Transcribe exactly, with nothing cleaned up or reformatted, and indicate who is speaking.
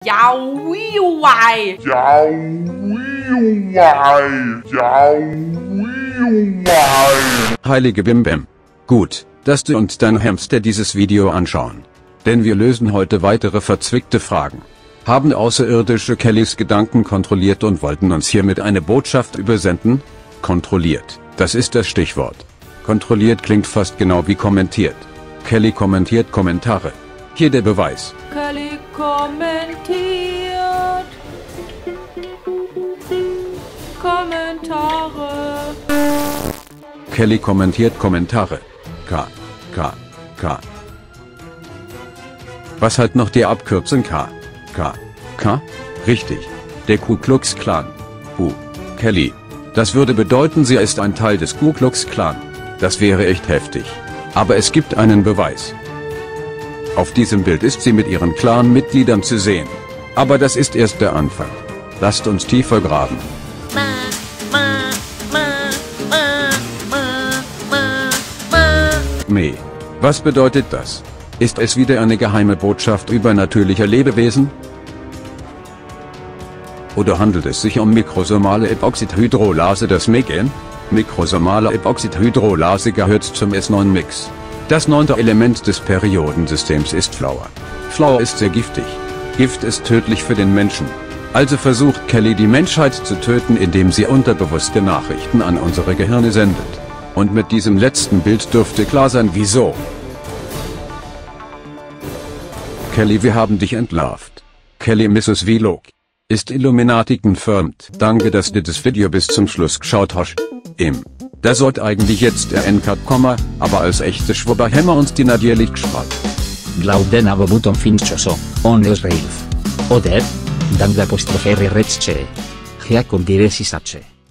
Speaker 1: Ja, wei.
Speaker 2: Ja, wei. Ja, wei.
Speaker 3: Heilige Bimbam. Gut, dass du und dein Hamster dieses Video anschauen. Denn wir lösen heute weitere verzwickte Fragen. Haben Außerirdische Kellys Gedanken kontrolliert und wollten uns hiermit eine Botschaft übersenden? Kontrolliert, das ist das Stichwort. Kontrolliert klingt fast genau wie kommentiert. Kelly kommentiert Kommentare. Hier der Beweis.
Speaker 1: Kelly kommentiert. Kommentare.
Speaker 3: Kelly kommentiert Kommentare. K. K. K. Was hat noch die Abkürzung K? K. K? Richtig. Der Ku Klux Klan. Hu. Kelly. Das würde bedeuten, sie ist ein Teil des Ku Klux Klan. Das wäre echt heftig. Aber es gibt einen Beweis. Auf diesem Bild ist sie mit ihren Clan-Mitgliedern zu sehen. Aber das ist erst der Anfang. Lasst uns tiefer graben. Meh. Was bedeutet das? Ist es wieder eine geheime Botschaft übernatürlicher Lebewesen? Oder handelt es sich um mikrosomale Epoxidhydrolase, das Megen? Mikrosomale Epoxidhydrolase gehört zum S neun Mix. Das neunte Element des Periodensystems ist Flour. Flour ist sehr giftig. Gift ist tödlich für den Menschen. Also versucht Kelly die Menschheit zu töten, indem sie unterbewusste Nachrichten an unsere Gehirne sendet. Und mit diesem letzten Bild dürfte klar sein, wieso. Kelly, wir haben dich entlarvt. Kelly Missus Vlog. Ist Illuminati confirmed. Danke, dass du das Video bis zum Schluss geschaut hast. Im. Da sollte eigentlich jetzt der Endcut kommen, aber als echte Schwuber haben wir uns die natürlich gespart.
Speaker 4: Glauden aber buton finchoso, on es reif. Oder? Dank l'apostrofe rrecce. Gea con dire si sace.